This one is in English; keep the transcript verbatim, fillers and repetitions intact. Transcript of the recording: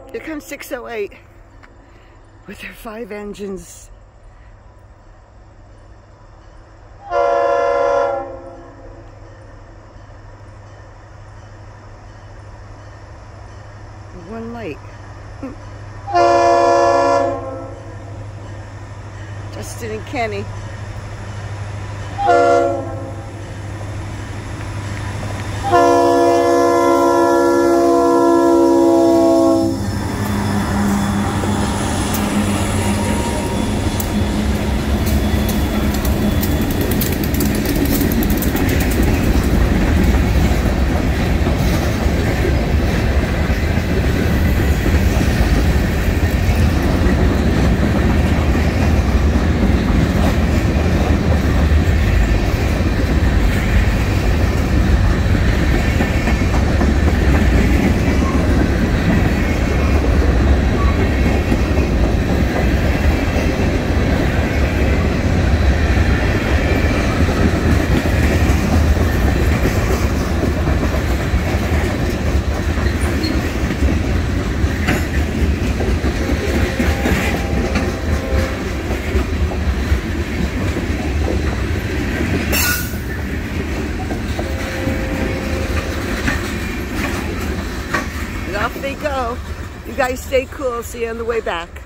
Here comes six oh eight with their five engines. One light. Justin and Kenny. Off they go. You guys stay cool. See you on the way back.